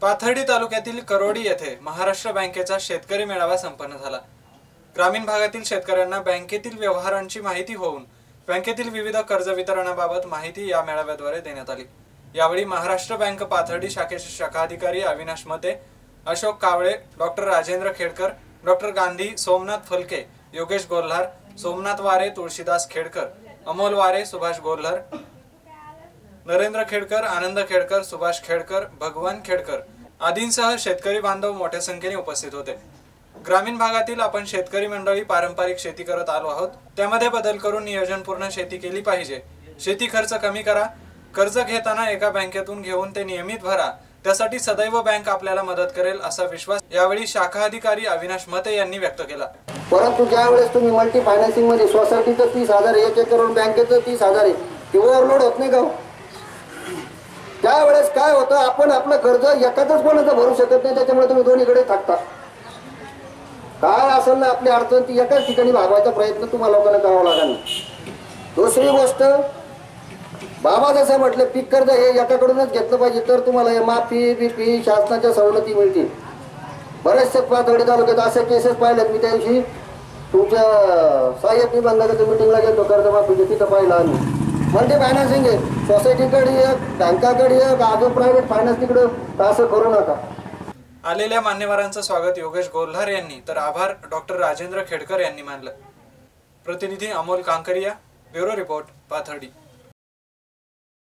पाथर्डी तालुक्यातील करोडी येथे महाराष्ट्र बँकेचा शेतकरी मेळावा संपन्न झाला। ग्रामीण भागातील शेतकऱ्यांना बँकेतील व्यवहारांची माहिती होऊन बँकेतील विविध कर्ज वितरणाबाबत माहिती या मेळाव्याद्वारे देण्यात आली। यावेळी महाराष्ट्र बँक पाथर्डी शाखेचे शाखा अधिकारी अविनाश मते, अशोक कावळे, डॉक्टर राजेंद्र खेडकर, डॉक्टर गांधी, सोमनाथ फलके, योगेश गोल्हार, सोमनाथ वारे, तुळशीदास खेडकर, अमोल वारे, सुभाष गोल्हार, नरेंद्र खेडकर, आनंद खेडकर, सुभाष खेडकर, भगवान खेडकर आदींसह शेतकरी बांधव मोठ्या संख्येने उपस्थित होते। ग्रामीण भागातील आपण शेतकरी मंडळी पारंपरिक शेती करत आलो आहोत, त्यामध्ये बदल करून नियोजनपूर्ण शेती केली पाहिजे। शेती खर्च कमी करा, कर्ज घेताना एका बँकेतून घेऊन ते नियमित भरा, त्यासाठी सदैव बँक आपल्याला मदत करेल असा विश्वास यावेळी शाखा अधिकारी अविनाश मते यांनी व्यक्त केला। परंतु ज्यावेळेस तुम्ही मल्टी फायनान्सिंग मध्ये सोसायटीचं 30,000 एक एकरून बँकेचं 30,000 आहे, ते ओव्हरलोड होत नाही का? त्यावेळेस काय होतं, आपण आपलं कर्ज एकाच कोणाचं भरू शकत नाही, त्याच्यामुळे तुम्ही दोन्हीकडे थाकता। काय असेल ना आपली अडचण ती एकाच ठिकाणी भागवायचा प्रयत्न तुम्हाला लोकांना करावा लागेल। दुसरी गोष्ट, बाबा जसं म्हटलं पीक कर्ज हे एकाकडूनच घेतलं पाहिजे, तर तुम्हाला माफी बीपी शासनाच्या सवलती मिळतील। बरेचसे पाथर्डी तालुक्यात असे केसेस पाहिलेत मी, त्या दिवशी तुमच्या सहाय्यक निबंधकाच्या मिटिंगला गेलो कर्जमाफीचे, तिथं पाहिलं आम्ही। मल्टी फायनान्सिंग आहे, सोसायटीकडे एक, बँकाकडे एक, अजून प्रायव्हेट फायनान्स तिकडं, असं करू नका। आलेल्या मान्यवरांचं स्वागत योगेश गोल्हार यांनी तर आभार डॉक्टर राजेंद्र खेडकर यांनी मानलं। प्रतिनिधी अमोल कांकरिया, ब्युरो रिपोर्ट, पाथर्डी।